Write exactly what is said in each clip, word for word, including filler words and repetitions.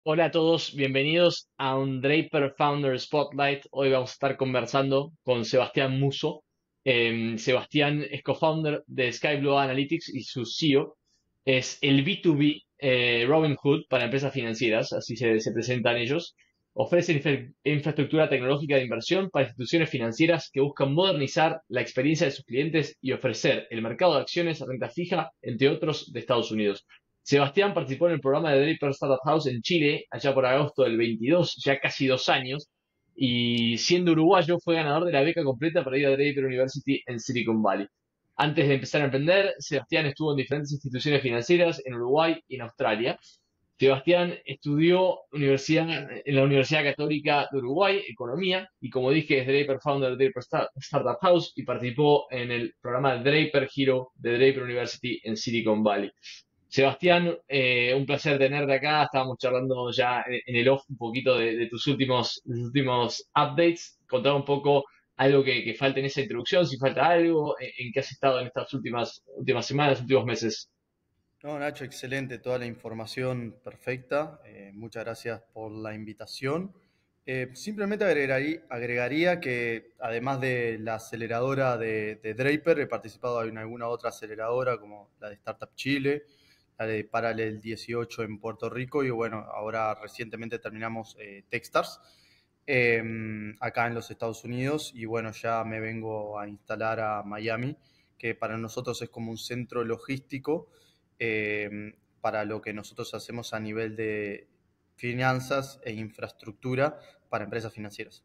Hola a todos, bienvenidos a un Draper Founder Spotlight. Hoy vamos a estar conversando con Sebastián Muso. Em, Sebastián es co-founder de Skyblue Analytics y su C E O es el B dos B eh, Robinhood para empresas financieras, así se, se presentan ellos. Ofrece infra- infraestructura tecnológica de inversión para instituciones financieras que buscan modernizar la experiencia de sus clientes y ofrecer el mercado de acciones, renta fija, entre otros, de Estados Unidos. Sebastián participó en el programa de Draper Startup House en Chile, allá por agosto del veintidós, ya casi dos años, y siendo uruguayo fue ganador de la beca completa para ir a Draper University en Silicon Valley. Antes de empezar a emprender, Sebastián estuvo en diferentes instituciones financieras en Uruguay y en Australia. Sebastián estudió universidad, en la Universidad Católica de Uruguay, Economía, y como dije, es Draper Founder de Draper Start- Startup House y participó en el programa Draper Hero de Draper University en Silicon Valley. Sebastián, eh, un placer tenerte acá. Estábamos charlando ya en, en el off un poquito de, de tus últimos, de tus últimos updates. Contar un poco algo que, que falta en esa introducción, si falta algo, en, en qué has estado en estas últimas, últimas semanas, últimos meses. No, Nacho, excelente, toda la información perfecta. Eh, muchas gracias por la invitación. Eh, simplemente agregaría, agregaría que además de la aceleradora de, de Draper, he participado en alguna otra aceleradora como la de Startup Chile, la de Paralel dieciocho en Puerto Rico y bueno, ahora recientemente terminamos eh, Techstars eh, acá en los Estados Unidos y bueno, ya me vengo a instalar a Miami, que para nosotros es como un centro logístico eh, para lo que nosotros hacemos a nivel de finanzas e infraestructura para empresas financieras.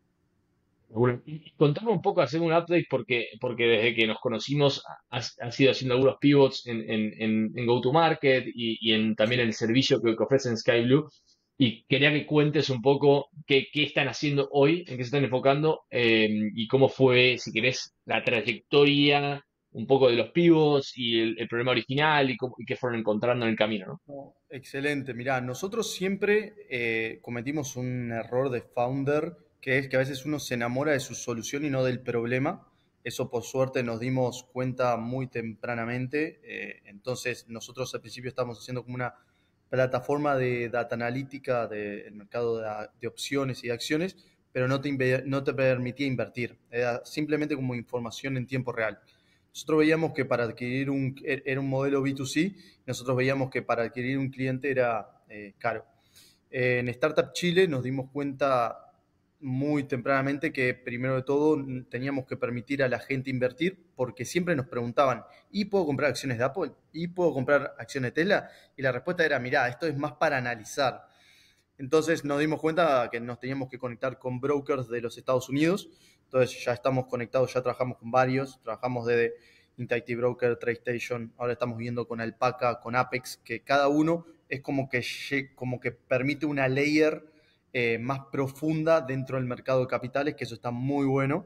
Bueno, y contame un poco, hacer un update, porque, porque desde que nos conocimos has, has ido haciendo algunos pivots en, en, en, en Go-to-Market y, y en también Sí. el servicio que, que ofrecen Skyblue. Y quería que cuentes un poco qué, qué están haciendo hoy, en qué se están enfocando, eh, y cómo fue, si querés, la trayectoria, un poco de los pivots y el, el problema original y, cómo, y qué fueron encontrando en el camino, ¿no? No, excelente, mirá, nosotros siempre eh, cometimos un error de founder, que es que a veces uno se enamora de su solución y no del problema. Eso por suerte nos dimos cuenta muy tempranamente. Eh, entonces nosotros al principio estábamos haciendo como una plataforma de data analítica del mercado de, de opciones y de acciones, pero no te, inve- no te permitía invertir. Era simplemente como información en tiempo real. Nosotros veíamos que para adquirir un, era un modelo B dos C, nosotros veíamos que para adquirir un cliente era eh, caro. Eh, en Startup Chile nos dimos cuenta muy tempranamente que primero de todo teníamos que permitir a la gente invertir porque siempre nos preguntaban, ¿y puedo comprar acciones de Apple? ¿Y puedo comprar acciones de Tesla? Y la respuesta era, mirá, esto es más para analizar. Entonces nos dimos cuenta que nos teníamos que conectar con brokers de los Estados Unidos. Entonces ya estamos conectados, ya trabajamos con varios. Trabajamos desde Interactive Broker, TradeStation. Ahora estamos viendo con Alpaca, con Apex, que cada uno es como que, como que permite una layer eh, más profunda dentro del mercado de capitales, que eso está muy bueno.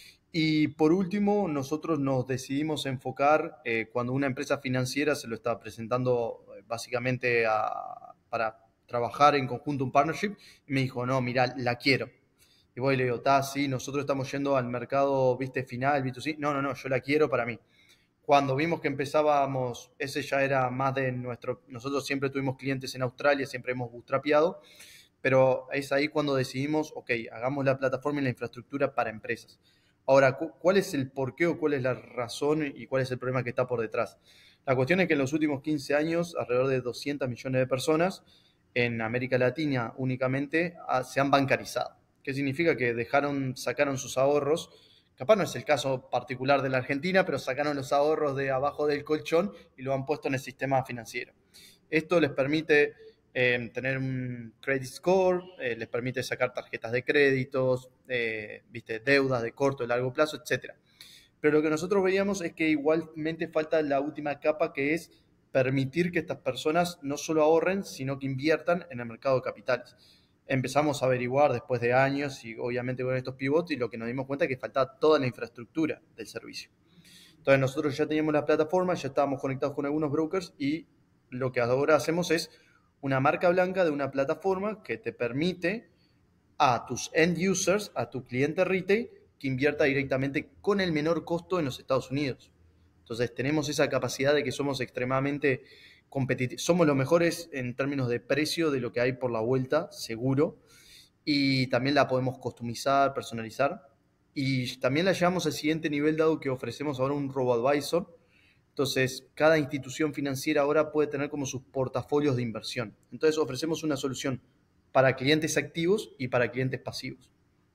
Y por último, nosotros nos decidimos enfocar eh, cuando una empresa financiera se lo está presentando eh, básicamente a, para trabajar en conjunto un partnership, y me dijo, no, mira, la quiero. Y voy y le digo, está, sí, nosotros estamos yendo al mercado, viste, final, B dos C. No, no, no, yo la quiero para mí. Cuando vimos que empezábamos, ese ya era más de nuestro, nosotros siempre tuvimos clientes en Australia, siempre hemos bootstrapeado, pero es ahí cuando decidimos, ok, hagamos la plataforma y la infraestructura para empresas. Ahora, ¿cuál es el porqué o cuál es la razón y cuál es el problema que está por detrás? La cuestión es que en los últimos quince años, alrededor de doscientos millones de personas en América Latina únicamente ah, se han bancarizado. ¿Qué significa? Que dejaron, sacaron sus ahorros. Capaz no es el caso particular de la Argentina, pero sacaron los ahorros de abajo del colchón y lo han puesto en el sistema financiero. Esto les permite eh, tener un credit score, eh, les permite sacar tarjetas de créditos, eh, viste, deudas de corto y largo plazo, etcétera. Pero lo que nosotros veíamos es que igualmente falta la última capa, que es permitir que estas personas no solo ahorren, sino que inviertan en el mercado de capitales. Empezamos a averiguar después de años y obviamente con estos pivots, y lo que nos dimos cuenta es que faltaba toda la infraestructura del servicio. Entonces nosotros ya teníamos la plataforma, ya estábamos conectados con algunos brokers y lo que ahora hacemos es una marca blanca de una plataforma que te permite a tus end users, a tu cliente retail, que invierta directamente con el menor costo en los Estados Unidos. Entonces tenemos esa capacidad de que somos extremadamente competitivos. Somos los mejores en términos de precio de lo que hay por la vuelta, seguro. Y también la podemos customizar, personalizar. Y también la llevamos al siguiente nivel dado que ofrecemos ahora un robo-advisor. Entonces, cada institución financiera ahora puede tener como sus portafolios de inversión. Entonces, ofrecemos una solución para clientes activos y para clientes pasivos.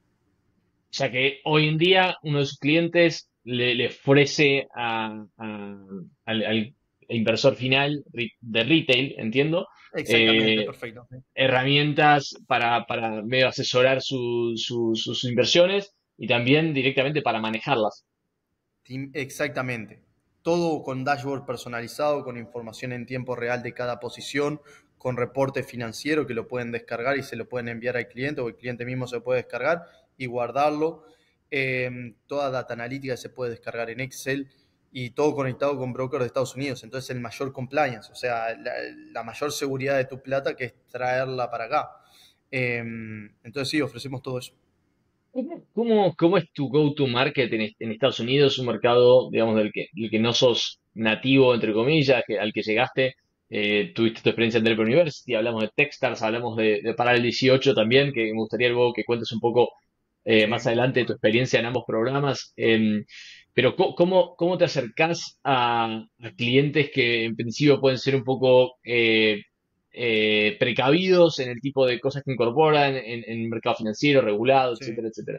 O sea que hoy en día uno de sus clientes le, le ofrece a- a- al, al inversor final re- de retail, entiendo, Exactamente, eh, perfecto. Sí. herramientas para, para medio asesorar su- su- sus inversiones y también directamente para manejarlas. Tim- Exactamente. Todo con dashboard personalizado, con información en tiempo real de cada posición, con reporte financiero que lo pueden descargar y se lo pueden enviar al cliente o el cliente mismo se puede descargar y guardarlo. Eh, toda data analítica se puede descargar en Excel y todo conectado con broker de Estados Unidos. Entonces el mayor compliance, o sea, la, la mayor seguridad de tu plata que es traerla para acá. Eh, entonces sí, ofrecemos todo eso. ¿Cómo, cómo es tu go-to-market en, est- en Estados Unidos? Un mercado, digamos, del que, del que no sos nativo, entre comillas, que, al que llegaste, eh, tuviste tu experiencia en Draper University, hablamos de Techstars, hablamos de, de Paralel dieciocho también, que me gustaría luego que cuentes un poco eh, Sí, más adelante de tu experiencia en ambos programas. Em, pero co- ¿cómo, cómo te acercás a, a clientes que en principio pueden ser un poco eh, eh, precavidos en el tipo de cosas que incorporan en, en el mercado financiero, regulado, sí. etcétera, etcétera?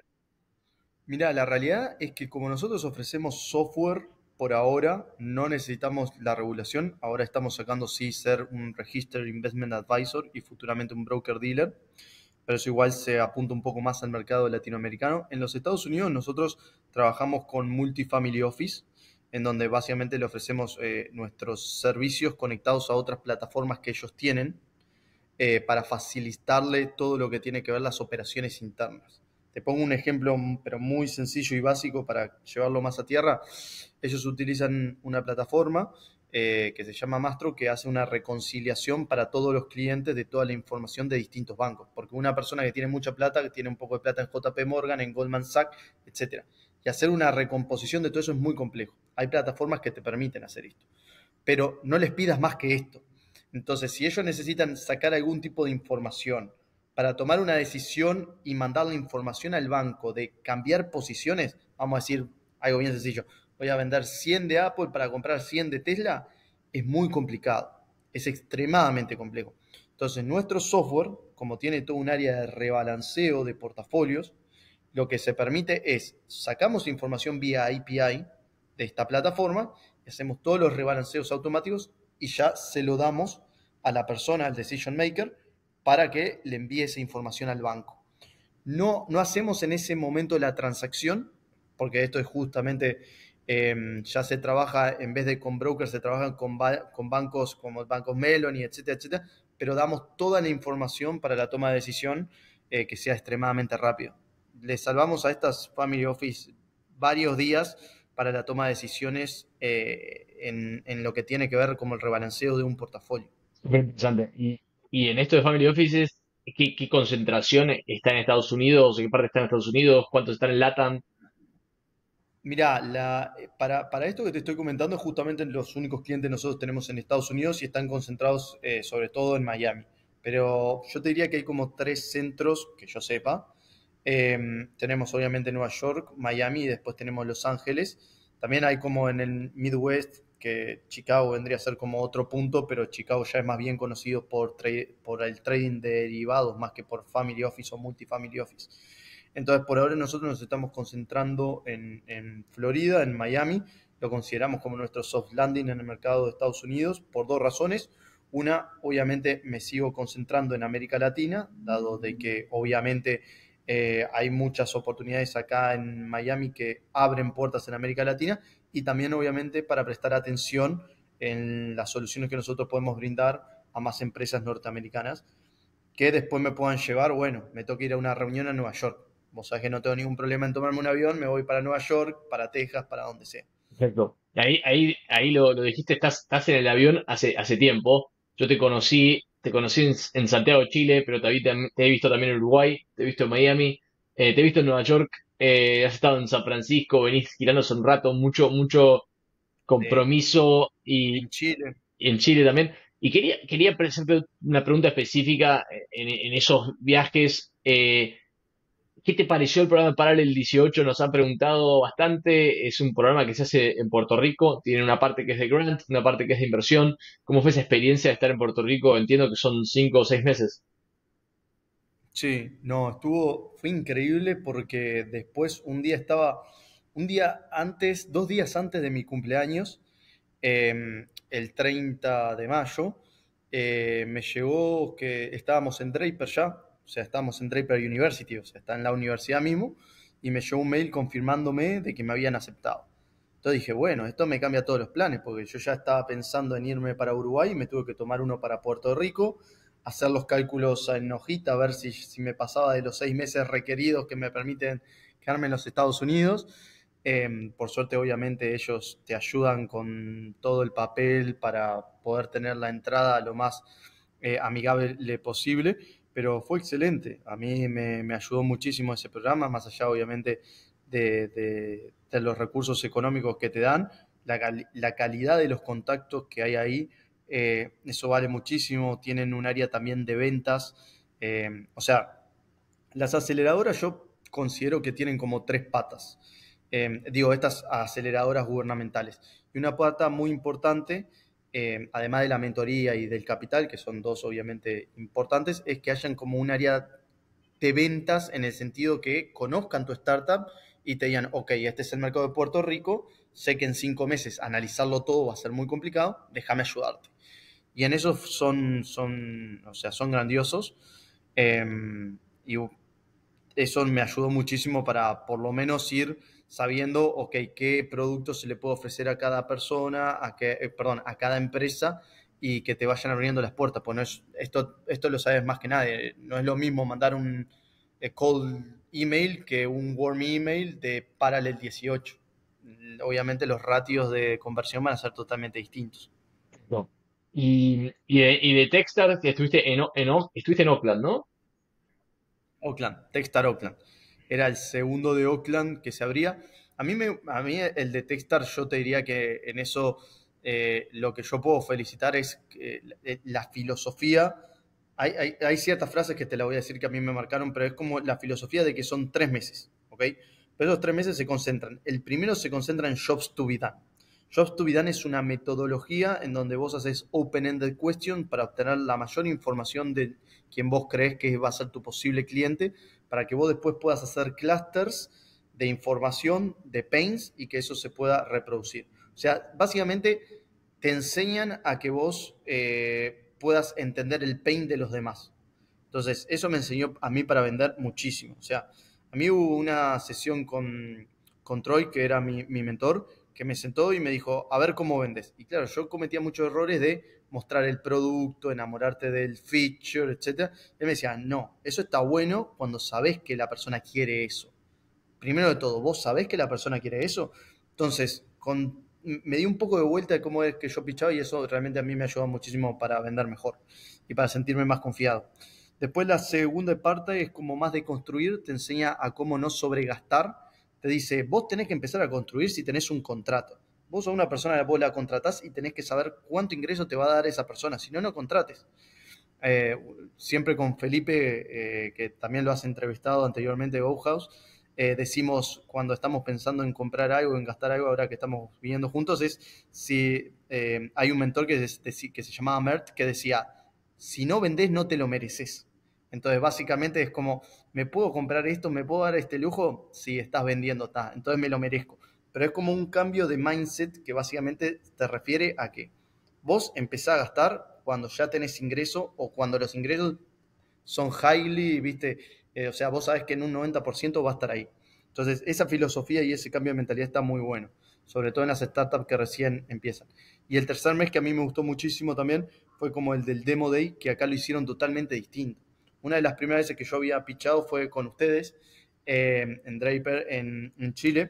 Mira, la realidad es que como nosotros ofrecemos software por ahora, no necesitamos la regulación. Ahora estamos sacando sí ser un Registered Investment Advisor y futuramente un broker dealer, pero eso igual se apunta un poco más al mercado latinoamericano. En los Estados Unidos nosotros trabajamos con Multifamily Office, en donde básicamente le ofrecemos eh, nuestros servicios conectados a otras plataformas que ellos tienen eh, para facilitarle todo lo que tiene que ver las operaciones internas. Te pongo un ejemplo, pero muy sencillo y básico para llevarlo más a tierra. Ellos utilizan una plataforma eh, que se llama Mastro, que hace una reconciliación para todos los clientes de toda la información de distintos bancos. Porque una persona que tiene mucha plata, que tiene un poco de plata en J P Morgan, en Goldman Sachs, etcétera. Y hacer una recomposición de todo eso es muy complejo. Hay plataformas que te permiten hacer esto. Pero no les pidas más que esto. Entonces, si ellos necesitan sacar algún tipo de información para tomar una decisión y mandar la información al banco de cambiar posiciones, vamos a decir algo bien sencillo, voy a vender cien de Apple para comprar cien de Tesla, es muy complicado, es extremadamente complejo. Entonces, nuestro software, como tiene todo un área de rebalanceo de portafolios, lo que se permite es, sacamos información vía A P I de esta plataforma y hacemos todos los rebalanceos automáticos y ya se lo damos a la persona, al decision maker, para que le envíe esa información al banco. No, no hacemos en ese momento la transacción, porque esto es justamente, eh, ya se trabaja, en vez de con brokers, se trabajan con, ba con bancos como bancos Melon y etcétera, etcétera, pero damos toda la información para la toma de decisión eh, que sea extremadamente rápido. Le salvamos a estas Family Office varios días para la toma de decisiones eh, en, en lo que tiene que ver como el rebalanceo de un portafolio. Súper interesante. Y, y en esto de Family Offices, ¿qué, qué concentración está en Estados Unidos? ¿En qué parte está en Estados Unidos? ¿Cuántos están en LATAM? Mirá, la, para, para esto que te estoy comentando, justamente los únicos clientes que nosotros tenemos en Estados Unidos y están concentrados eh, sobre todo en Miami. Pero yo te diría que hay como tres centros, que yo sepa. Eh, tenemos obviamente Nueva York, Miami y después tenemos Los Ángeles. También hay como en el Midwest, que Chicago vendría a ser como otro punto, pero Chicago ya es más bien conocido por, tra- por el trading de derivados más que por Family Office o Multifamily Office. Entonces, por ahora nosotros nos estamos concentrando en, en Florida, en Miami. Lo consideramos como nuestro soft landing en el mercado de Estados Unidos por dos razones. Una, obviamente me sigo concentrando en América Latina, dado de que obviamente eh, hay muchas oportunidades acá en Miami que abren puertas en América Latina y también obviamente para prestar atención en las soluciones que nosotros podemos brindar a más empresas norteamericanas que después me puedan llevar, bueno, me toca ir a una reunión a Nueva York. Vos sabés que no tengo ningún problema en tomarme un avión, me voy para Nueva York, para Texas, para donde sea. Perfecto. Y ahí, ahí, ahí lo, lo dijiste, estás, estás en el avión hace, hace tiempo. Yo te conocí, te conocí en, en Santiago de Chile, pero te, vi tam- te he visto también en Uruguay, te he visto en Miami, eh, te he visto en Nueva York, eh, has estado en San Francisco, venís girándose un rato, mucho, mucho Sí. compromiso y, En Chile. y en Chile también. Y quería, quería hacerte una pregunta específica en, en esos viajes. Eh, ¿qué te pareció el programa Paralel dieciocho? Nos han preguntado bastante. Es un programa que se hace en Puerto Rico. Tiene una parte que es de grant, una parte que es de inversión. ¿Cómo fue esa experiencia de estar en Puerto Rico? Entiendo que son cinco o seis meses. Sí, no, estuvo, fue increíble porque después un día estaba, un día antes, dos días antes de mi cumpleaños, eh, el treinta de mayo, eh, me llegó que estábamos en Draper ya, o sea, estábamos en Draper University, o sea, está en la universidad mismo, y me llegó un mail confirmándome de que me habían aceptado. Entonces dije, bueno, esto me cambia todos los planes, porque yo ya estaba pensando en irme para Uruguay y me tuve que tomar uno para Puerto Rico, hacer los cálculos en hojita, a ver si, si me pasaba de los seis meses requeridos que me permiten quedarme en los Estados Unidos. Eh, por suerte, obviamente, ellos te ayudan con todo el papel para poder tener la entrada lo más eh, amigable posible, pero fue excelente. A mí me, me ayudó muchísimo ese programa, más allá, obviamente, de, de, de los recursos económicos que te dan, la, la calidad de los contactos que hay ahí, eh, eso vale muchísimo. Tienen un área también de ventas, eh, o sea, las aceleradoras yo considero que tienen como tres patas. Eh, digo, estas aceleradoras gubernamentales. Y una pata muy importante, eh, además de la mentoría y del capital, que son dos obviamente importantes, es que hayan como un área de ventas en el sentido que conozcan tu startup y te digan, ok, este es el mercado de Puerto Rico, sé que en cinco meses analizarlo todo va a ser muy complicado, déjame ayudarte. Y en eso son, son, o sea, son grandiosos. Eh, y eso me ayudó muchísimo para por lo menos ir sabiendo, ok, qué producto se le puede ofrecer a cada persona, a qué, eh, perdón, a cada empresa y que te vayan abriendo las puertas. Pues no es, esto, esto lo sabes más que nadie. No es lo mismo mandar un eh, cold email que un warm email de Parallel dieciocho. Obviamente los ratios de conversión van a ser totalmente distintos. No. Y, y de, y de Techstars, que estuviste en, O- en, O- estuviste en Oakland, ¿no? Oakland, Techstar Oakland. Era el segundo de Oakland que se abría. A mí, me, a mí el de Techstar, yo te diría que en eso eh, lo que yo puedo felicitar es que, eh, la filosofía. Hay, hay, hay, ciertas frases que te la voy a decir que a mí me marcaron, pero es como la filosofía de que son tres meses, ¿ok? Pero esos tres meses se concentran. El primero se concentra en Jobs to be done. Jobs to be done es una metodología en donde vos haces open-ended question para obtener la mayor información de quien vos crees que va a ser tu posible cliente, para que vos después puedas hacer clusters de información, de pains, y que eso se pueda reproducir. O sea, básicamente te enseñan a que vos eh, puedas entender el pain de los demás. Entonces, eso me enseñó a mí para vender muchísimo. O sea, a mí hubo una sesión con, con Troy, que era mi, mi mentor, que me sentó y me dijo, a ver cómo vendes. Y claro, yo cometía muchos errores de mostrar el producto, enamorarte del feature, etcétera. Él me decía, no, eso está bueno cuando sabes que la persona quiere eso. Primero de todo, ¿vos sabés que la persona quiere eso? Entonces, con, me di un poco de vuelta de cómo es que yo pichaba y eso realmente a mí me ayudó muchísimo para vender mejor y para sentirme más confiado. Después la segunda parte es como más de construir, te enseña a cómo no sobregastar. Te dice, vos tenés que empezar a construir si tenés un contrato. Vos a una persona vos la contratás y tenés que saber cuánto ingreso te va a dar esa persona, si no, no contrates. Eh, siempre con Felipe, eh, que también lo has entrevistado anteriormente de Bauhaus, eh, decimos cuando estamos pensando en comprar algo, en gastar algo, ahora que estamos viviendo juntos, es si eh, hay un mentor que, es, que se llamaba Mert, que decía, si no vendés no te lo mereces. Entonces básicamente es como, ¿me puedo comprar esto? ¿Me puedo dar este lujo? Si estás vendiendo, está, entonces me lo merezco. Pero es como un cambio de mindset que básicamente te refiere a que vos empezás a gastar cuando ya tenés ingreso o cuando los ingresos son highly, ¿viste? Eh, o sea, vos sabés que en un noventa por ciento va a estar ahí. Entonces, esa filosofía y ese cambio de mentalidad está muy bueno, sobre todo en las startups que recién empiezan. Y el tercer mes que a mí me gustó muchísimo también fue como el del Demo Day, que acá lo hicieron totalmente distinto. Una de las primeras veces que yo había pichado fue con ustedes eh, en Draper, en, en Chile,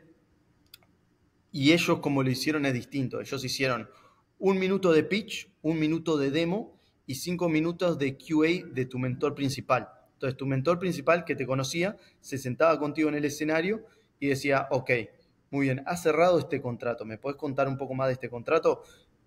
y ellos como lo hicieron es distinto. Ellos hicieron un minuto de pitch, un minuto de demo y cinco minutos de Q A de tu mentor principal. Entonces tu mentor principal que te conocía se sentaba contigo en el escenario y decía, ok, muy bien, has cerrado este contrato, ¿me puedes contar un poco más de este contrato?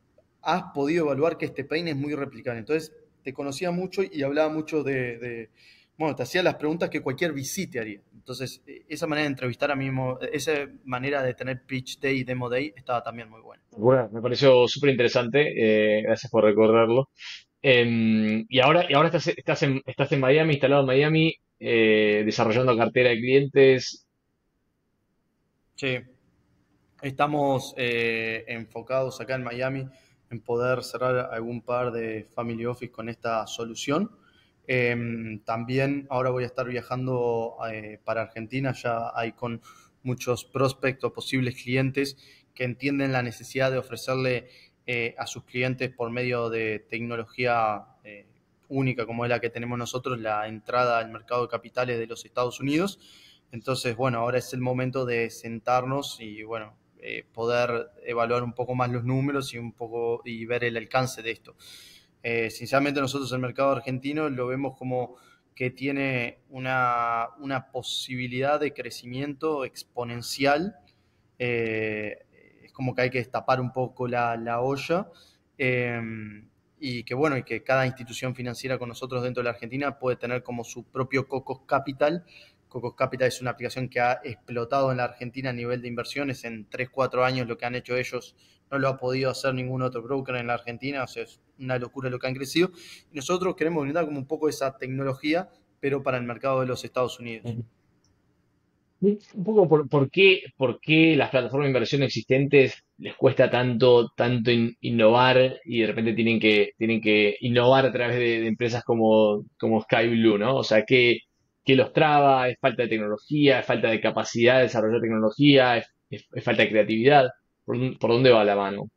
has podido evaluar que este peine es muy replicable. Entonces, te conocía mucho y hablaba mucho de, de bueno, te hacía las preguntas que cualquier V C te haría. Entonces, esa manera de entrevistar a mí mismo, esa manera de tener pitch day y demo day estaba también muy buena. Bueno, me pareció súper interesante. Eh, gracias por recordarlo. Em, y ahora, y ahora estás, estás en, estás en Miami, instalado en Miami, eh, desarrollando cartera de clientes. Sí, estamos eh, enfocados acá en Miami en poder cerrar algún par de family office con esta solución. Eh, también ahora voy a estar viajando eh, para Argentina, ya hay con muchos prospectos, posibles clientes que entienden la necesidad de ofrecerle eh, a sus clientes por medio de tecnología eh, única como es la que tenemos nosotros, la entrada al mercado de capitales de los Estados Unidos. Entonces, bueno, ahora es el momento de sentarnos y, bueno, eh, poder evaluar un poco más los números y un poco y ver el alcance de esto. Eh, sinceramente nosotros el mercado argentino lo vemos como que tiene una, una posibilidad de crecimiento exponencial. Eh, es como que hay que destapar un poco la, la olla. Eh, y que bueno, y que cada institución financiera con nosotros dentro de la Argentina puede tener como su propio Cocos Capital. Cocos Capital es una aplicación que ha explotado en la Argentina a nivel de inversiones. En tres cuatro años lo que han hecho ellos no lo ha podido hacer ningún otro broker en la Argentina. O sea, es una locura lo que han crecido. Y nosotros queremos brindar como un poco esa tecnología, pero para el mercado de los Estados Unidos. Un poco por, por qué, por qué las plataformas de inversión existentes les cuesta tanto, tanto in- innovar y de repente tienen que, tienen que innovar a través de, de empresas como, como Sky Blue, ¿no? O sea, ¿qué, qué los traba? ¿Es falta de tecnología? ¿Es falta de capacidad de desarrollar tecnología? ¿Es, es- es falta de creatividad? ¿Por, dónde- por dónde va la mano?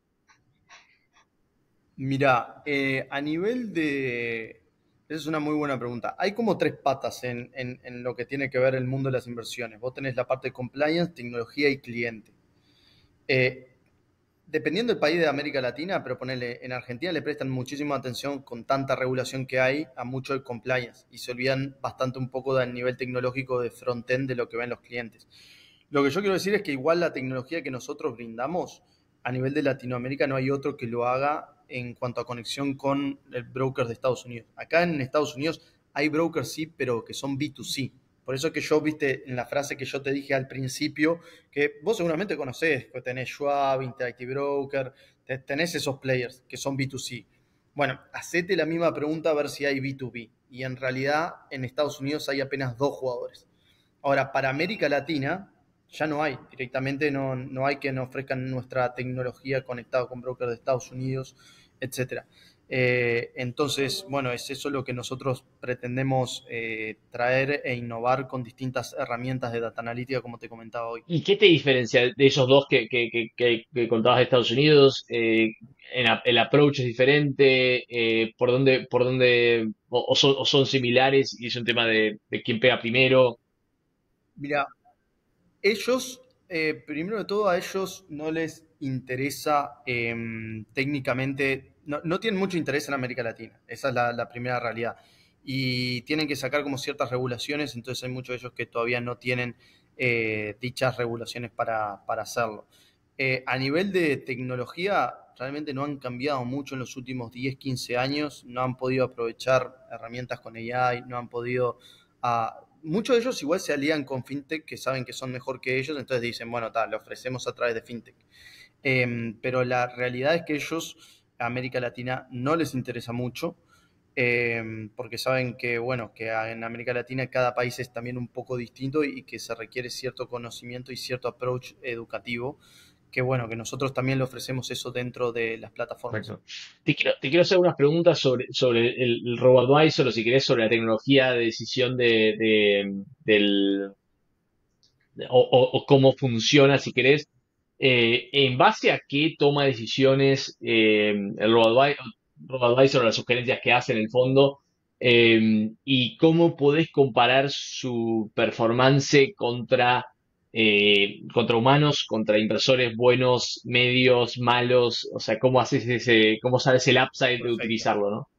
Mira, eh, a nivel de... Esa es una muy buena pregunta. Hay como tres patas en, en- en lo que tiene que ver el mundo de las inversiones. Vos tenés la parte de compliance, tecnología y cliente. Eh, Dependiendo del país de América Latina, pero ponele, en Argentina le prestan muchísima atención con tanta regulación que hay a mucho el compliance y se olvidan bastante un poco del nivel tecnológico de front-end de lo que ven los clientes. Lo que yo quiero decir es que igual la tecnología que nosotros brindamos a nivel de Latinoamérica no hay otro que lo haga en cuanto a conexión con el broker de Estados Unidos. Acá en Estados Unidos hay brokers sí, pero que son B dos C. Por eso que yo, viste, en la frase que yo te dije al principio, que vos seguramente conocés, que tenés Schwab, Interactive Broker, tenés esos players que son B dos C. Bueno, hacete la misma pregunta a ver si hay B dos B. Y en realidad en Estados Unidos hay apenas dos jugadores. Ahora, para América Latina ya no hay, directamente no, no hay que nos ofrezcan nuestra tecnología conectada con brokers de Estados Unidos, etcétera. Eh, entonces, bueno, es eso lo que nosotros pretendemos eh, traer e innovar con distintas herramientas de data analítica, como te comentaba hoy. ¿Y qué te diferencia de esos dos que, que, que, que- que contabas de Estados Unidos? Eh, en a- ¿el approach es diferente? Eh, ¿por dónde, por dónde, o, o son, o son similares y es un tema de, de quién pega primero? Mira, ellos, eh, primero de todo, a ellos no les interesa eh, técnicamente, no, no tienen mucho interés en América Latina, esa es la, la primera realidad. Y tienen que sacar como ciertas regulaciones, entonces hay muchos de ellos que todavía no tienen eh, dichas regulaciones para, para hacerlo. Eh, a nivel de tecnología, realmente no han cambiado mucho en los últimos diez quince años, no han podido aprovechar herramientas con A I, no han podido... ah, muchos de ellos igual se alían con FinTech, que saben que son mejor que ellos, entonces dicen, bueno, tal, lo ofrecemos a través de FinTech. Eh, pero la realidad es que ellos, a América Latina, no les interesa mucho, eh, porque saben que, bueno, que en América Latina cada país es también un poco distinto y que se requiere cierto conocimiento y cierto approach educativo, que bueno, que nosotros también le ofrecemos eso dentro de las plataformas. Perfecto. Te quiero, te quiero hacer unas preguntas sobre, sobre el, el RoboAdvisor o si querés sobre la tecnología de decisión de, de- del, o, o- o cómo funciona, si querés. Eh, ¿en base a qué toma decisiones eh, el RoboAdvi- RoboAdvisor o las sugerencias que hace en el fondo? Eh, ¿y cómo podés comparar su performance contra, eh, contra humanos, contra inversores buenos, medios, malos? O sea, ¿cómo haces ese, cómo sabes el upside de Perfecto. utilizarlo, ¿no?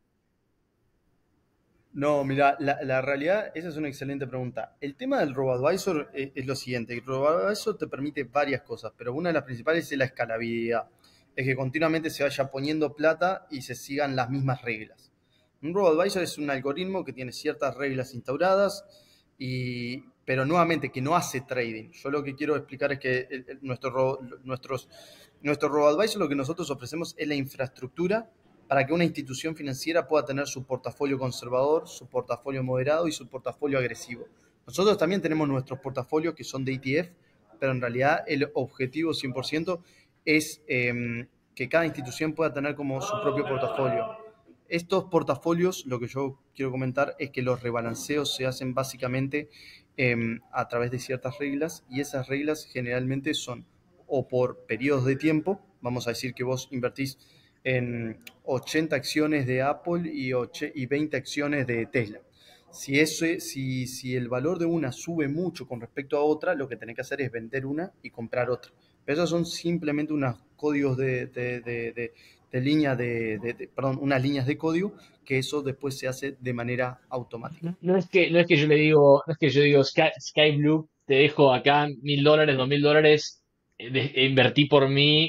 No, mira, la, la realidad, esa es una excelente pregunta. El tema del RoboAdvisor es, es lo siguiente, el RoboAdvisor te permite varias cosas, pero una de las principales es la escalabilidad. es que continuamente se vaya poniendo plata y se sigan las mismas reglas. Un robo-advisor es un algoritmo que tiene ciertas reglas instauradas, y, pero nuevamente que no hace trading. Yo lo que quiero explicar es que el, el, nuestro, robo, nuestros, nuestro robo-advisor, lo que nosotros ofrecemos es la infraestructura para que una institución financiera pueda tener su portafolio conservador, su portafolio moderado y su portafolio agresivo. Nosotros también tenemos nuestros portafolios que son de E T F, pero en realidad el objetivo cien por ciento es eh, que cada institución pueda tener como su propio portafolio. Estos portafolios, lo que yo quiero comentar es que los rebalanceos se hacen básicamente eh, a través de ciertas reglas, y esas reglas generalmente son o por periodos de tiempo. Vamos a decir que vos invertís en ochenta acciones de Apple y, y veinte acciones de Tesla. Si, ese, si, si el valor de una sube mucho con respecto a otra, lo que tenés que hacer es vender una y comprar otra. Pero esos son simplemente unos códigos de, de, de, de, de línea de, de, de, perdón, unas líneas de código, que eso después se hace de manera automática. No, no es que, no es que yo le digo, no es que yo digo, Sky, Sky Blue, te dejo acá mil dólares, dos mil dólares, eh, de- e invertí por mí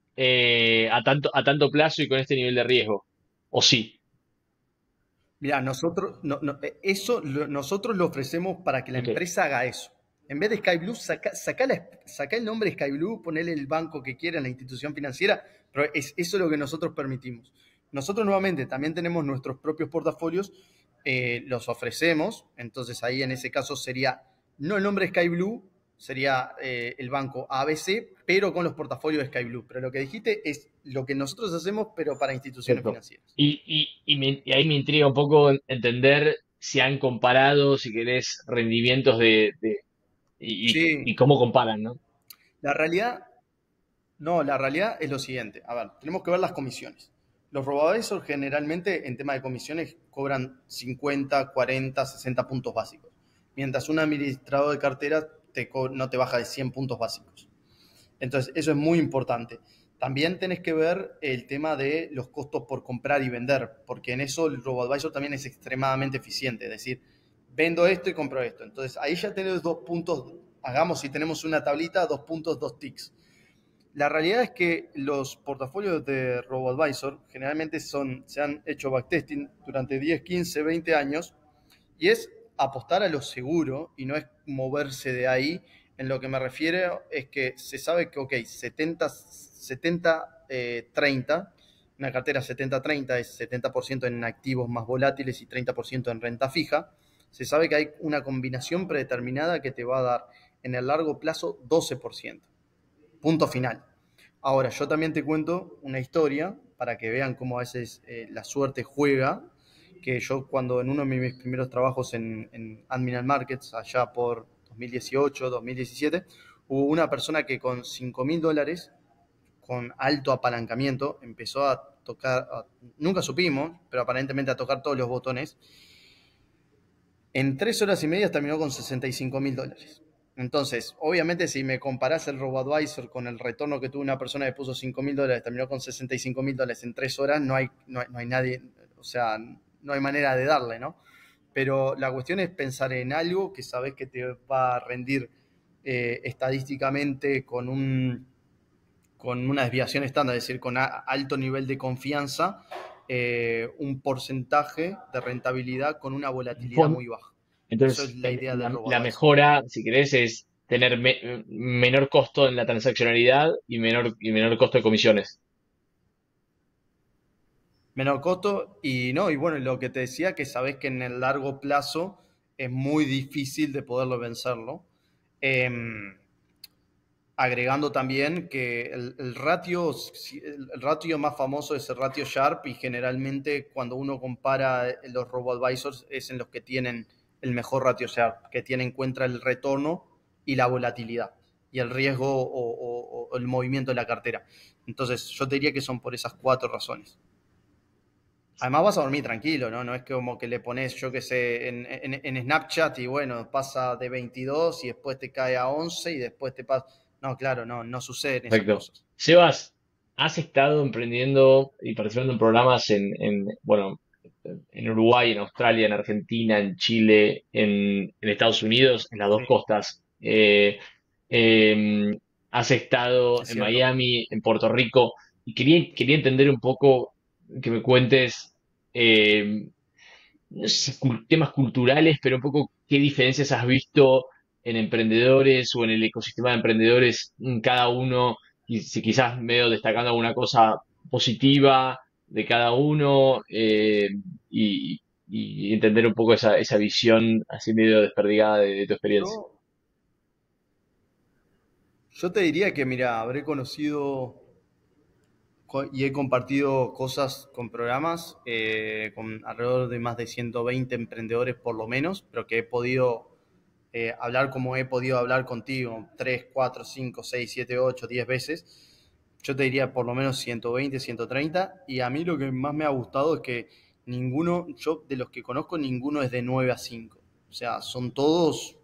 eh, a tanto, a tanto plazo y con este nivel de riesgo. ¿O sí? Mira, nosotros, no, no, eso lo, nosotros lo ofrecemos para que la Ok. empresa haga eso. En vez de Sky Blue, saca, saca, la, saca el nombre Sky Blue, ponele el banco que quiera, la institución financiera, pero es eso lo que nosotros permitimos. Nosotros nuevamente también tenemos nuestros propios portafolios, eh, los ofrecemos, entonces ahí en ese caso sería no el nombre Sky Blue, sería eh, el banco A B C, pero con los portafolios de Sky Blue. Pero lo que dijiste es lo que nosotros hacemos, pero para instituciones Perfecto. financieras. Y, y, y, me- y ahí me intriga un poco entender si han comparado, si querés, rendimientos de, de- y, y- y Sí, cómo comparan, ¿no? la realidad, no, la realidad es lo siguiente. A ver, tenemos que ver las comisiones. Los robo-advisors generalmente en tema de comisiones cobran cincuenta, cuarenta, sesenta puntos básicos, mientras un administrador de cartera te no te baja de cien puntos básicos. Entonces, eso es muy importante. También tenés que ver el tema de los costos por comprar y vender, porque en eso el robo-advisor también es extremadamente eficiente. Es decir, vendo esto y compro esto. Entonces, ahí ya tenés dos puntos. Hagamos, si tenemos una tablita, dos puntos, dos ticks. La realidad es que los portafolios de RoboAdvisor generalmente son, se han hecho backtesting durante diez, quince, veinte años, y es apostar a lo seguro y no es moverse de ahí. En lo que me refiero es que se sabe que, ok, setenta, setenta, eh, treinta, una cartera setenta treinta es setenta por ciento en activos más volátiles y treinta por ciento en renta fija. Se sabe que hay una combinación predeterminada que te va a dar en el largo plazo doce por ciento. Punto final. Ahora, yo también te cuento una historia para que vean cómo a veces eh, la suerte juega, que yo cuando en uno de mis primeros trabajos en, en Admiral Markets, allá por dos mil dieciocho, dos mil diecisiete, hubo una persona que con cinco mil dólares, con alto apalancamiento, empezó a tocar, a, nunca supimos, pero aparentemente a tocar todos los botones. En tres horas y media terminó con sesenta y cinco mil dólares. Entonces, obviamente, si me comparás el RoboAdvisor con el retorno que tuvo una persona que puso cinco mil dólares, terminó con sesenta y cinco mil dólares en tres horas, no hay, no, hay, no hay nadie, o sea, no hay manera de darle, ¿no? Pero la cuestión es pensar en algo que sabes que te va a rendir eh, estadísticamente con, un, con una desviación estándar, es decir, con a, alto nivel de confianza, eh, un porcentaje de rentabilidad con una volatilidad muy baja. Eso es Entonces, la el- idea del la, la RoboAdvisor. mejora, si querés, es tener me- menor costo en la transaccionalidad y menor, y menor costo de comisiones. Menor costo y no, y bueno, lo que te decía, que sabes que en el largo plazo es muy difícil de poderlo vencerlo. Eh, Agregando también que el, el ratio, el ratio más famoso es el ratio Sharpe, y generalmente cuando uno compara los robo-advisors es en los que tienen el mejor ratio Sharpe, que tiene en cuenta el retorno y la volatilidad y el riesgo o, o, o el movimiento de la cartera. Entonces yo te diría que son por esas cuatro razones. Además vas a dormir tranquilo, ¿no? No es como que le pones, yo qué sé, en, en, en Snapchat y bueno, pasa de veintidós y después te cae a once y después te pasa... No, claro, no, no suceden esas Perfecto. cosas. Sebas, has estado emprendiendo y participando en programas en, en, bueno, en Uruguay, en Australia, en Argentina, en Chile, en, en Estados Unidos, en las dos Sí, costas. Eh, eh, has estado es en cierto. Miami, en Puerto Rico. y quería, quería entender un poco, que me cuentes, eh, no sé si cul- temas culturales, pero un poco qué diferencias has visto en emprendedores o en el ecosistema de emprendedores, mm, cada uno, y si quizás medio destacando alguna cosa positiva de cada uno, eh, y, y entender un poco esa, esa visión así medio desperdigada de, de tu experiencia. Yo, yo te diría que, mira, habré conocido co- y he compartido cosas con programas, eh, con alrededor de más de ciento veinte emprendedores por lo menos, pero que he podido eh, hablar como he podido hablar contigo, tres cuatro cinco seis siete ocho diez veces. Yo te diría por lo menos ciento veinte ciento treinta, y a mí lo que más me ha gustado es que ninguno, yo de los que conozco, ninguno es de nueve a cinco. O sea, son todos,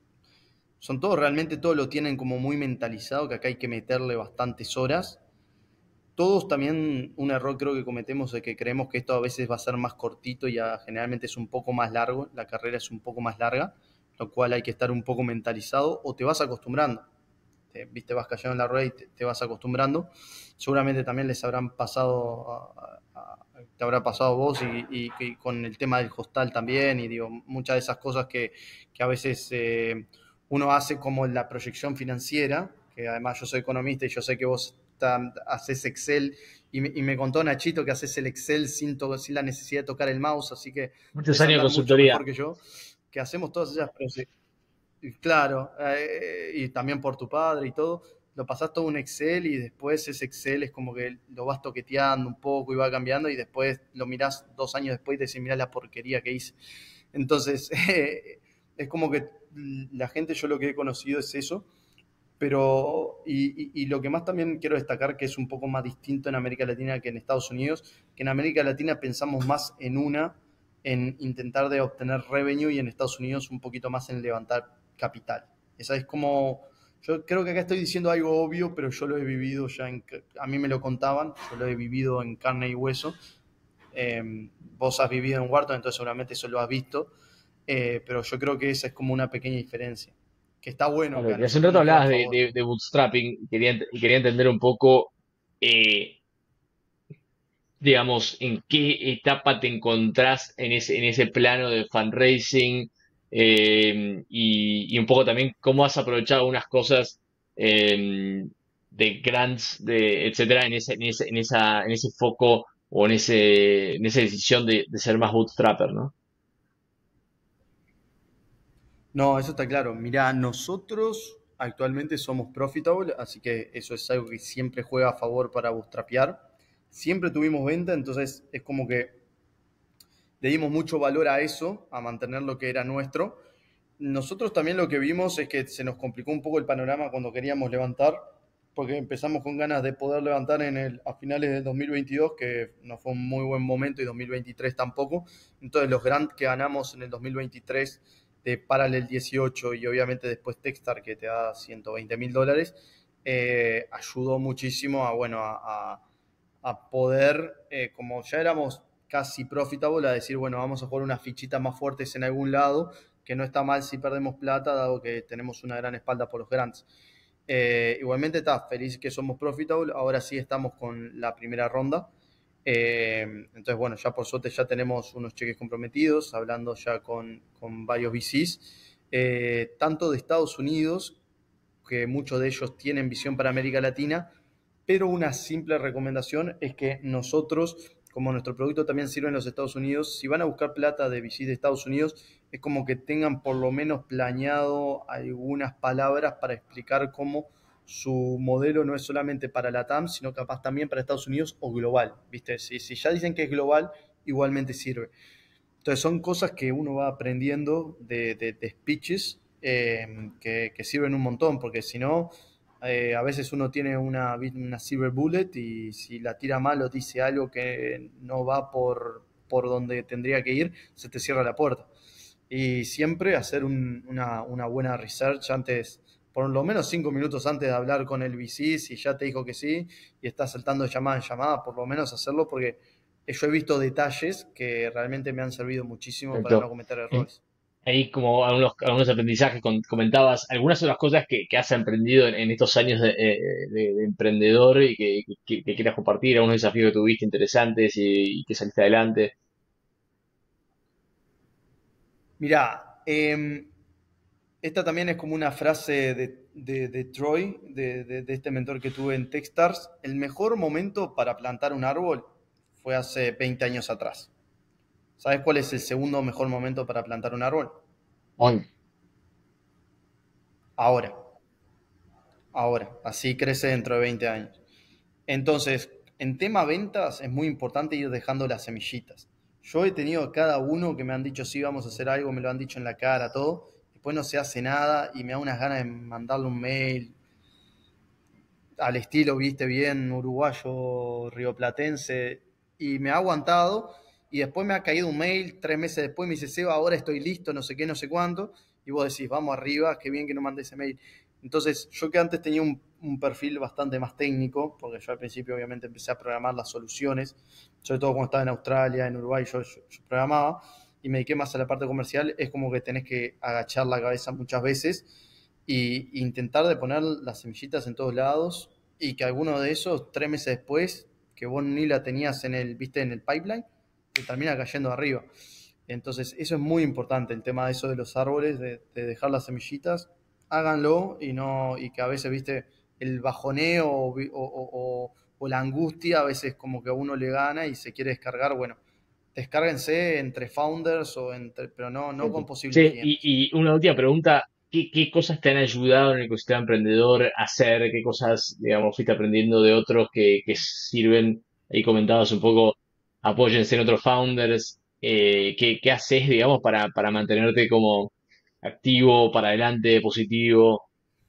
son todos realmente, todos lo tienen como muy mentalizado, que acá hay que meterle bastantes horas. Todos también, un error creo que cometemos es que creemos que esto a veces va a ser más cortito y a- generalmente es un poco más largo, la carrera es un poco más larga, lo cual hay que estar un poco mentalizado o te vas acostumbrando. Te, viste, vas cayendo en la rueda y te, te vas acostumbrando. Seguramente también les habrán pasado, a- a- a- te habrá pasado a vos y, y- y con el tema del hostal también, y digo, muchas de esas cosas que, que a veces eh, uno hace como la proyección financiera, que además yo soy economista y yo sé que vos ta- haces Excel, y me, y me contó Nachito que haces el Excel sin, to- sin la necesidad de tocar el mouse, así que Muchos debes años de andar mucho consultoría. mejor que yo, que hacemos todas esas proyecciones. Claro, eh, y también por tu padre y todo, lo pasás todo un Excel y después ese Excel es como que lo vas toqueteando un poco y va cambiando, y después lo mirás dos años después y te decís, mirá la porquería que hice. Entonces, eh, es como que la gente, yo lo que he conocido es eso, pero, y, y- y lo que más también quiero destacar, que es un poco más distinto en América Latina que en Estados Unidos, que en América Latina pensamos más en una, en intentar de obtener revenue, y en Estados Unidos un poquito más en levantar capital. Esa es como, yo creo que acá estoy diciendo algo obvio, pero yo lo he vivido ya, en, a mí me lo contaban, yo lo he vivido en carne y hueso. Eh, Vos has vivido en Wharton, entonces seguramente eso lo has visto, eh, pero yo creo que esa es como una pequeña diferencia, que está bueno, que Claro, a y hace un nosotros rato nos juega a hablabas de, favor. de- de bootstrapping y quería, ent- y quería entender un poco, eh, digamos, en qué etapa te encontrás en ese, en ese plano de fundraising, eh, y, y un poco también cómo has aprovechado unas cosas, eh, de grants, de, etcétera, en ese, en ese, en esa, en ese foco o en ese, en esa decisión de, de ser más bootstrapper, ¿no? No, eso está claro. Mirá, nosotros actualmente somos profitable, así que eso es algo que siempre juega a favor para bootstrapear. Siempre tuvimos venta, entonces es como que le dimos mucho valor a eso, a mantener lo que era nuestro. Nosotros también lo que vimos es que se nos complicó un poco el panorama cuando queríamos levantar, porque empezamos con ganas de poder levantar en el, a finales del dos mil veintidós, que no fue un muy buen momento, y dos mil veintitrés tampoco. Entonces los grants que ganamos en el dos mil veintitrés de Parallel dieciocho, y obviamente después Techstar, que te da ciento veinte mil dólares, eh, ayudó muchísimo a, bueno, a, a a poder, eh, como ya éramos casi profitable, a decir, bueno, vamos a jugar unas fichitas más fuertes en algún lado, que no está mal si perdemos plata, dado que tenemos una gran espalda por los grants. Eh, igualmente está feliz que somos profitable, ahora sí estamos con la primera ronda. Eh, entonces, bueno, ya por suerte ya tenemos unos cheques comprometidos, hablando ya con, con varios V Cs, eh, tanto de Estados Unidos, que muchos de ellos tienen visión para América Latina, pero una simple recomendación es que nosotros, como nuestro producto también sirve en los Estados Unidos, si van a buscar plata de V C de Estados Unidos, es como que tengan por lo menos planeado algunas palabras para explicar cómo su modelo no es solamente para la T A M, sino capaz también para Estados Unidos o global, ¿viste? Si, si ya dicen que es global, igualmente sirve. Entonces son cosas que uno va aprendiendo de, de, de speeches, eh, que, que, sirven un montón, porque si no, eh, a veces uno tiene una, una silver bullet, y si la tira mal o dice algo que no va por, por donde tendría que ir, se te cierra la puerta. Y siempre hacer un, una, una buena research antes, por lo menos cinco minutos antes de hablar con el V C, si ya te dijo que sí y está saltando de llamada en llamada, por lo menos hacerlo, porque yo he visto detalles que realmente me han servido muchísimo para no Perfecto. cometer En, errores. ahí como algunos, algunos aprendizajes con- comentabas, algunas otras cosas que, que has aprendido en, en estos años de, eh, de- de emprendedor y que, que, que quieras compartir, algunos desafíos que tuviste interesantes y, y que saliste adelante. Mirá, em, esta también es como una frase de, de- de Troy, de, de- de este mentor que tuve en Techstars. El mejor momento para plantar un árbol fue hace veinte años atrás. ¿Sabes cuál es el segundo mejor momento para plantar un árbol? Hoy. Ahora, ahora. Así crece dentro de veinte años. Entonces, en tema ventas es muy importante ir dejando las semillitas. Yo he tenido a cada uno que me han dicho, sí, vamos a hacer algo, me lo han dicho en la cara, todo. Después no se hace nada y me da unas ganas de mandarle un mail al estilo, viste, bien uruguayo, rioplatense, y me ha aguantado. Y después me ha caído un mail, tres meses después me dice, Seba, ahora estoy listo, no sé qué, no sé cuánto. Y vos decís, vamos arriba, qué bien que no mandé ese mail. Entonces, yo que antes tenía un, un perfil bastante más técnico, porque yo al principio obviamente empecé a programar las soluciones, sobre todo cuando estaba en Australia, en Uruguay, yo, yo, yo programaba y me dediqué más a la parte comercial, es como que tenés que agachar la cabeza muchas veces y intentar de poner las semillitas en todos lados y que alguno de esos, tres meses después, que vos ni la tenías en el, viste, en el pipeline, te termina cayendo arriba. Entonces, eso es muy importante, el tema de eso de los árboles, de, de dejar las semillitas, háganlo y no, y que a veces, viste, el bajoneo o, o, o, o la angustia a veces como que a uno le gana y se quiere descargar, bueno, descárguense entre founders o entre, pero no, no con Perfecto. posibles Sí, clientes. y, y una última pregunta, ¿qué, qué cosas te han ayudado en el ecosistema emprendedor a hacer? ¿Qué cosas, digamos, fuiste aprendiendo de otros que, que sirven? Ahí comentabas un poco, apóyense en otros founders. Eh, ¿qué, qué haces, digamos, para, para mantenerte como activo, para adelante, positivo?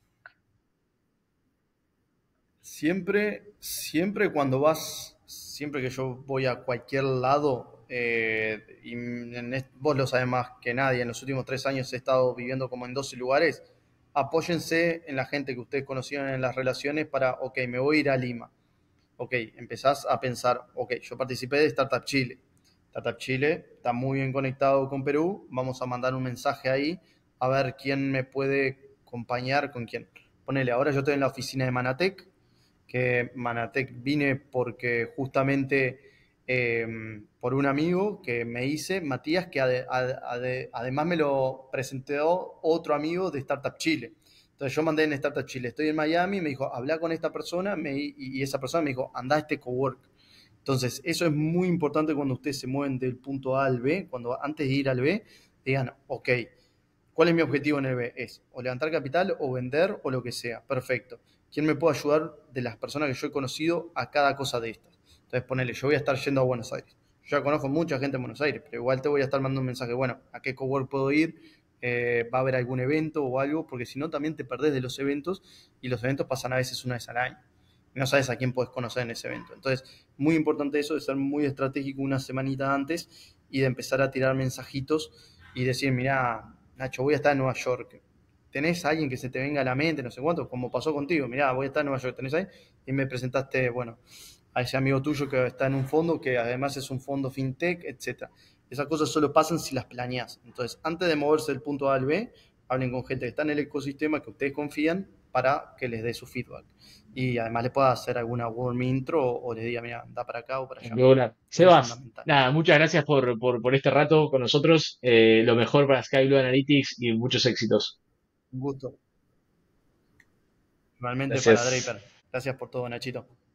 Siempre, siempre cuando vas, siempre que yo voy a cualquier lado, eh, y en est- vos lo sabés más que nadie, en los últimos tres años he estado viviendo como en doce lugares, apóyense en la gente que ustedes conocieron en las relaciones para, ok, me voy a ir a Lima. Ok, empezás a pensar, ok, yo participé de Startup Chile. Startup Chile está muy bien conectado con Perú, vamos a mandar un mensaje ahí a ver quién me puede acompañar con quién. Ponele, ahora yo estoy en la oficina de Manatec, que Manatec vine porque justamente eh, por un amigo que me hice, Matías, que ade- ade- ade- además me lo presentó otro amigo de Startup Chile. Entonces yo mandé en Startup Chile, estoy en Miami, me dijo, habla con esta persona, me- y, y esa persona me dijo, anda a este cowork. Entonces, eso es muy importante cuando ustedes se mueven del punto A al B, cuando antes de ir al B, digan, ok, ¿cuál es mi objetivo en el B? Es o levantar capital o vender o lo que sea. Perfecto. ¿Quién me puede ayudar de las personas que yo he conocido a cada cosa de estas? Entonces, ponele, yo voy a estar yendo a Buenos Aires. Yo ya conozco mucha gente en Buenos Aires, pero igual te voy a estar mandando un mensaje, bueno, ¿a qué cowork puedo ir? Eh, ¿Va a haber algún evento o algo? Porque si no, también te perdés de los eventos y los eventos pasan a veces una vez al año. No sabes a quién puedes conocer en ese evento. Entonces, muy importante eso de ser muy estratégico una semanita antes y de empezar a tirar mensajitos y decir, mirá, Nacho, voy a estar en Nueva York. ¿Tenés a alguien que se te venga a la mente, no sé cuánto? Como pasó contigo, mirá, voy a estar en Nueva York, ¿tenés ahí? Y me presentaste, bueno, a ese amigo tuyo que está en un fondo, que además es un fondo fintech, etcétera. Esas cosas solo pasan si las planeás. Entonces, antes de moverse del punto A al B, hablen con gente que está en el ecosistema, que ustedes confían, para que les dé su feedback. Y además le pueda hacer alguna warm intro o, o les diga, mira, da para acá o para allá. De una. Eso es Sebas, fundamental. nada, muchas gracias por, por, por este rato con nosotros. Eh, lo mejor para Skyblue Analytics y muchos éxitos. Un gusto. Igualmente para Gracias. Draper. Gracias por todo, Nachito.